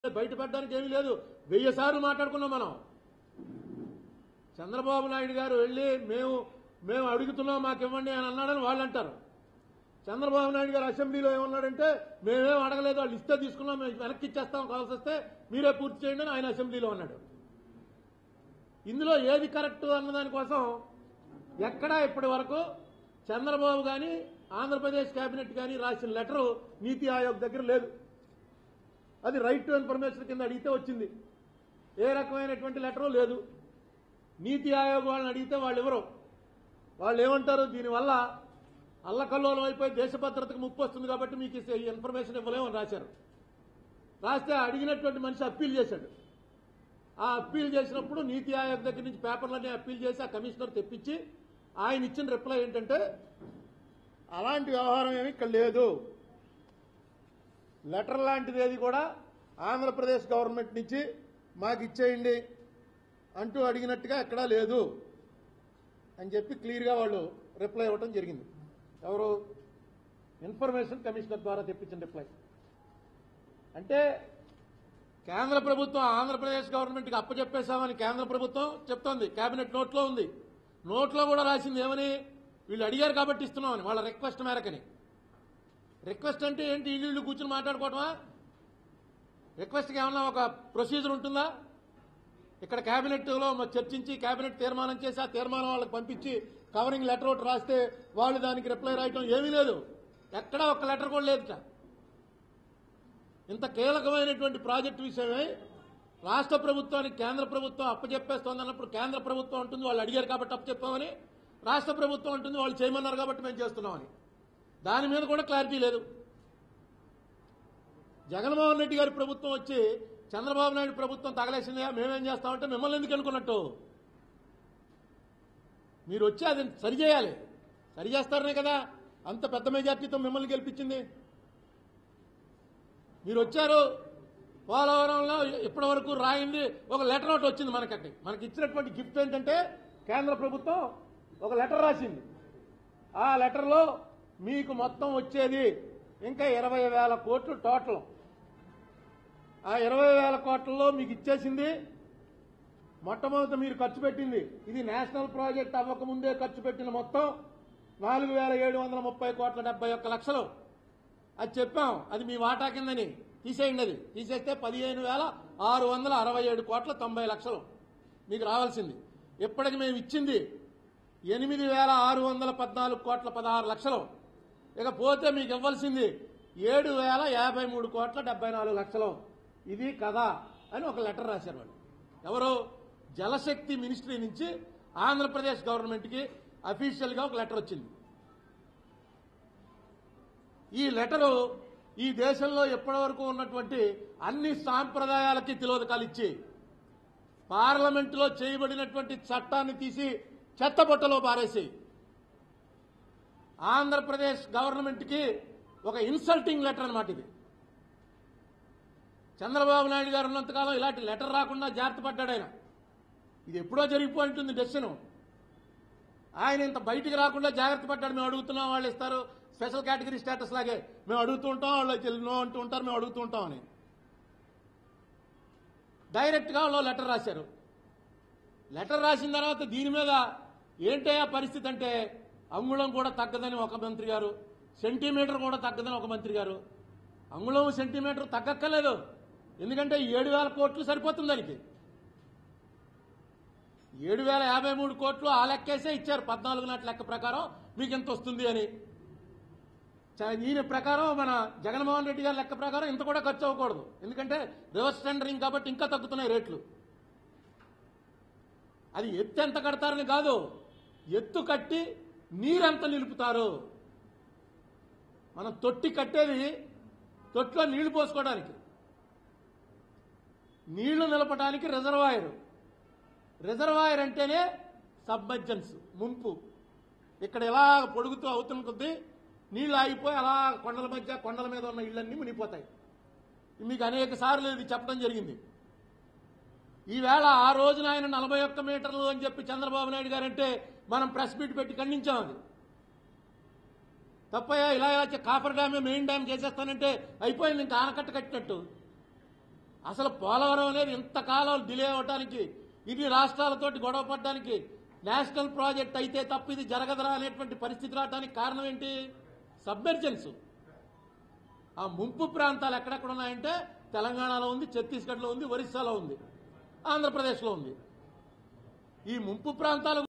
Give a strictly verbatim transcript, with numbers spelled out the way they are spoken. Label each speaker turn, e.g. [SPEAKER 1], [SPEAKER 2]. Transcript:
[SPEAKER 1] బయట పెట్టడానికి ఏమీ లేదు. వెయ్యి సార్లు మాట్లాడుకున్నాం మనం. చంద్రబాబు నాయుడు గారు వెళ్ళి మేము మేము అడుగుతున్నాం మాకు ఇవ్వండి అని అన్నాడని వాళ్ళు అంటారు. చంద్రబాబు నాయుడు గారు అసెంబ్లీలో ఏమన్నాడంటే మేమేం అడగలేదు, వాళ్ళు ఇస్తే తీసుకున్నాం, మేము వెనక్కి ఇచ్చేస్తాం, కావాల్సి వస్తే మీరే పూర్తి చేయండి అని ఆయన అసెంబ్లీలో అన్నాడు. ఇందులో ఏది కరెక్ట్ అన్నదానికోసం ఎక్కడా ఇప్పటి వరకు చంద్రబాబు కానీ ఆంధ్రప్రదేశ్ కేబినెట్ కానీ రాసిన లెటరు నీతి ఆయోగ్ దగ్గర లేదు. అది రైట్ టు ఇన్ఫర్మేషన్ కింద అడిగితే వచ్చింది. ఏ రకమైనటువంటి లెటరు లేదు. నీతి ఆయోగ్ వాళ్ళని అడిగితే వాళ్ళు ఎవరు వాళ్ళు ఏమంటారు, దీనివల్ల అల్లకల్లోలం అయిపోయి దేశ భద్రతకు ముప్పు వస్తుంది కాబట్టి మీకు ఈ ఇన్ఫర్మేషన్ ఇవ్వలేమని రాశారు. రాస్తే అడిగినటువంటి మనిషి అప్పీల్ చేశాడు. ఆ అప్పీల్ చేసినప్పుడు నీతి ఆయోగ్ దగ్గర నుంచి పేపర్లన్నీ అప్పీల్ చేసి ఆ కమిషనర్ తెప్పించి ఆయన ఇచ్చిన రిప్లై ఏంటంటే అలాంటి వ్యవహారం ఏమి ఇక్కడ లేదు, లెటర్ లాంటిది ఏది కూడా ఆంధ్రప్రదేశ్ గవర్నమెంట్ నుంచి మాకు ఇచ్చేయండి అంటూ అడిగినట్టుగా ఎక్కడా లేదు అని చెప్పి క్లియర్గా వాళ్ళు రిప్లై ఇవ్వటం జరిగింది. ఎవరు ఇన్ఫర్మేషన్ కమిషనర్ ద్వారా తెప్పించిన రిప్లై. అంటే కేంద్ర ప్రభుత్వం ఆంధ్రప్రదేశ్ గవర్నమెంట్కి అప్పచెప్పేశామని కేంద్ర ప్రభుత్వం చెప్తోంది. కేబినెట్ నోట్లో ఉంది. నోట్లో కూడా రాసింది ఏమని, వీళ్ళు అడిగారు కాబట్టి ఇస్తున్నామని, వాళ్ళ రిక్వెస్ట్ మేరకని. రిక్వెస్ట్ అంటే ఏంటి, ఇల్లు ఇల్లు కూర్చుని మాట్లాడుకోవటమా? రిక్వెస్ట్కి ఏమన్నా ఒక ప్రొసీజర్ ఉంటుందా? ఇక్కడ కేబినెట్లో చర్చించి కేబినెట్ తీర్మానం చేసి ఆ తీర్మానం వాళ్ళకి పంపించి కవరింగ్ లెటర్ ఒకటి రాస్తే వాళ్ళు దానికి రిప్లై రాయటం ఏమీ లేదు. ఎక్కడా ఒక్క లెటర్ కూడా లేదుట. ఇంత కీలకమైనటువంటి ప్రాజెక్టు విషయమై రాష్ట్ర ప్రభుత్వానికి కేంద్ర ప్రభుత్వం అప్పచెప్పేస్తోంది అన్నప్పుడు కేంద్ర ప్రభుత్వం ఉంటుంది వాళ్ళు అడిగారు కాబట్టి అప్పచెప్పామని, రాష్ట్ర ప్రభుత్వం ఉంటుంది వాళ్ళు చేయమన్నారు కాబట్టి మేము చేస్తున్నామని. దాని మీద కూడా క్లారిటీ లేదు. జగన్మోహన్ రెడ్డి గారి ప్రభుత్వం వచ్చి చంద్రబాబు నాయుడు ప్రభుత్వం తగలేసిందా మేమేం చేస్తామంటే మిమ్మల్ని ఎందుకు అనుకున్నట్టు? మీరు వచ్చి అది సరిచేయాలి. సరిచేస్తారనే కదా అంత పెద్ద మెజార్టీతో మిమ్మల్ని గెలిపించింది. మీరు వచ్చారు, పోలవరంలో ఇప్పటి వరకు రాయింది ఒక లెటర్ ఒకటి వచ్చింది మనకట్టి. మనకి ఇచ్చినటువంటి గిఫ్ట్ ఏంటంటే కేంద్ర ప్రభుత్వం ఒక లెటర్ రాసింది. ఆ లెటర్లో మీకు మొత్తం వచ్చేది ఇంకా ఇరవై వేల కోట్లు టోటల్. ఆ ఇరవై వేల కోట్లలో మీకు ఇచ్చేసింది మొట్టమొదట మీరు ఖర్చు పెట్టింది, ఇది నేషనల్ ప్రాజెక్ట్ అవ్వకముందే ఖర్చు పెట్టిన మొత్తం నాలుగు వేల ఏడు వందల ముప్పై కోట్ల డెబ్బై ఒక్క లక్షలు. అది చెప్పాం, అది మీ వాటా కిందని తీసేయండి. అది తీసేస్తే పదిహేను వేల ఆరు వందల అరవై ఏడు కోట్ల తొంభై లక్షలు మీకు రావాల్సింది. ఇప్పటికి మేము ఇచ్చింది ఎనిమిది వేల ఆరు వందల పద్నాలుగు కోట్ల పదహారు లక్షలు. ఇక పోతే మీకు ఇవ్వాల్సింది ఏడు వేల యాభై మూడు కోట్ల డెబ్బై నాలుగు లక్షలు. ఇది కదా అని ఒక లెటర్ రాశారు వాళ్ళు. ఎవరు? జలశక్తి మినిస్ట్రీ నుంచి ఆంధ్రప్రదేశ్ గవర్నమెంట్కి అఫీషియల్గా ఒక లెటర్ వచ్చింది. ఈ లెటరు ఈ దేశంలో ఎప్పటివరకు ఉన్నటువంటి అన్ని సాంప్రదాయాలకి తిలోదకాలు ఇచ్చి పార్లమెంటులో చేయబడినటువంటి చట్టాన్ని తీసి చెత్తబుట్టలో పారేసి ఆంధ్రప్రదేశ్ గవర్నమెంట్కి ఒక ఇన్సల్టింగ్ లెటర్ అన్నమాట ఇది. చంద్రబాబు నాయుడు గారు ఉన్నంతకాలం ఇలాంటి లెటర్ రాకుండా జాగ్రత్త పడ్డాడు ఆయన. ఇది ఎప్పుడో జరిగిపోయి ఉంటుంది డెసిషన్. ఆయన ఇంత బయటికి రాకుండా జాగ్రత్త పడ్డాడు. మేము అడుగుతున్నాం వాళ్ళు ఇస్తారు, స్పెషల్ కేటగిరీ స్టేటస్ లాగే మేము అడుగుతూ ఉంటాం, వాళ్ళు నో అంటూ ఉంటారు, మేము అడుగుతూ ఉంటామని డైరెక్ట్గా వాళ్ళు లెటర్ రాశారు. లెటర్ రాసిన తర్వాత దీని మీద ఏంటయ్యా పరిస్థితి అంటే అంగుళం కూడా తగ్గదని ఒక మంత్రి గారు, సెంటీమీటర్ కూడా తగ్గదని ఒక మంత్రి గారు. అంగుళం సెంటీమీటర్ తగ్గక్కర్లేదు, ఎందుకంటే ఏడు వేల కోట్లు సరిపోతుంది దానికి. ఏడు వేల యాభై మూడు కోట్లు ఆ లెక్కేసే ఇచ్చారు పద్నాలుగు నాటి లెక్క ప్రకారం మీకు ఎంత వస్తుంది అని. ఈయన ప్రకారం మన జగన్మోహన్ రెడ్డి గారి లెక్క ప్రకారం ఇంత కూడా ఖర్చు అవ్వకూడదు, ఎందుకంటే రివర్స్ టెండరింగ్ కాబట్టి ఇంకా తగ్గుతున్నాయి రేట్లు. అది ఎత్తు ఎంత కడతారని కాదు, ఎత్తు కట్టి నీరెంత నిలుపుతారు. మనం తొట్టి కట్టేది తొట్టిలో నీళ్లు పోసుకోవడానికి, నీళ్లు నిలపడానికి రిజర్వాయర్. రిజర్వాయర్ అంటేనే సబ్మర్జెన్స్, ముంపు. ఇక్కడ ఎలా పొడుగుతూ అవుతున్న కొద్దీ నీళ్లు ఆగిపోయి అలా కొండల మధ్య కొండల మీద ఉన్న ఇళ్లన్నీ మునిగిపోతాయి. మీకు అనేక సార్లు ఇది చెప్పడం జరిగింది. ఈవేళ ఆ రోజున ఆయన నలభై ఒక్క మీటర్లు అని చెప్పి చంద్రబాబు నాయుడు గారంటే మనం ప్రెస్ మీట్ పెట్టి ఖండించాం. అది తప్పయ్యా, ఇలా ఇలా కాఫర్ డ్యామే మెయిన్ డ్యామ్ చేసేస్తానంటే అయిపోయింది, ఇంకా ఆనకట్ట కట్టినట్టు. అసలు పోలవరం అనేది ఇంతకాలం డిలే అవడానికి, ఇన్ని రాష్ట్రాలతోటి గొడవ పడడానికి, నేషనల్ ప్రాజెక్ట్ అయితే తప్ప ఇది జరగదరా అనేటువంటి పరిస్థితి రావడానికి కారణం ఏంటి? సబ్మెర్జెన్స్. ఆ ముంపు ప్రాంతాలు ఎక్కడెక్కడ ఉన్నాయంటే తెలంగాణలో ఉంది, ఛత్తీస్గఢ్లో ఉంది, ఒరిస్సాలో ఉంది, ఆంధ్రప్రదేశ్లో ఉంది. ఈ ముంపు ప్రాంతాలు